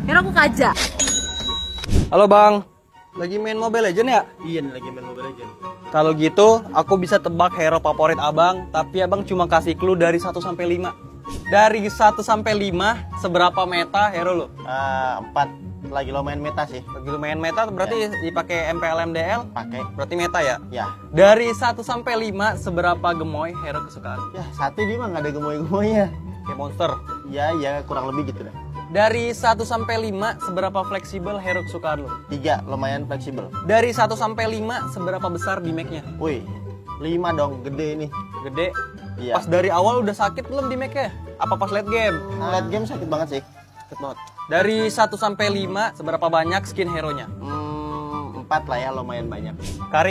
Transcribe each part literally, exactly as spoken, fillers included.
Kira aku Kaja. Halo bang, lagi main Mobile Legend ya? Iya nih lagi main Mobile Legends. Kalau gitu, aku bisa tebak hero favorit abang, tapi abang cuma kasih clue dari satu sampai lima. Dari satu sampai lima, seberapa meta hero lo? Ah, empat lagi lumayan meta sih. Lagi lumayan meta, berarti dipakai M P L M D L? Pakai. Berarti meta ya? Ya. Dari satu sampai lima, seberapa gemoy hero kesukaan? Ya, satu dia mah nggak ada gemoy-gemoynya. Kayak monster. Ya, ya kurang lebih gitu dah. Dari satu sampai lima, seberapa fleksibel hero kesukaan lo? Tiga, lumayan fleksibel. Dari satu sampai lima, seberapa besar damage-nya? Wih, lima dong, gede nih. Gede? Iya. Pas dari awal udah sakit belum damage-nya? Apa pas late game? Late game sakit banget sih. Sakit banget. Dari satu sampai lima, seberapa banyak skin hero-nya? Hmm, empat lah ya, lumayan banyak. Kari.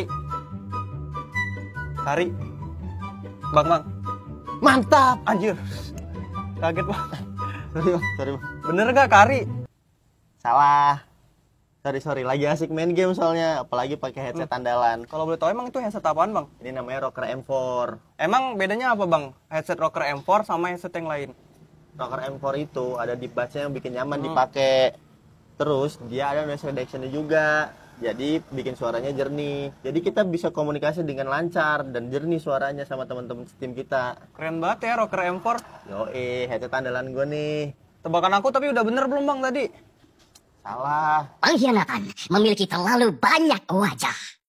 Kari. Bang, bang. Mantap! Anjir. Kaget, bang. Sorry, Bang. Sorry, Bang. Bener gak Kari? Salah. Sorry, sorry. Lagi asik main game soalnya. Apalagi pakai headset andalan. Kalau boleh tahu emang itu headset apaan, bang? Ini namanya Rocker M four. Emang bedanya apa, bang? Headset Rocker M four sama headset yang lain? Rocker M four itu ada di bassnya yang bikin nyaman dipakai. Terus dia ada noise reduction-nya juga. Jadi bikin suaranya jernih. Jadi kita bisa komunikasi dengan lancar dan jernih suaranya sama teman-teman tim kita. Keren banget ya Rocker M four. Yoi, headset andalan gue nih. Tebakan aku tapi udah bener belum, bang, tadi? Salah. Pengkhianatan memiliki terlalu banyak wajah.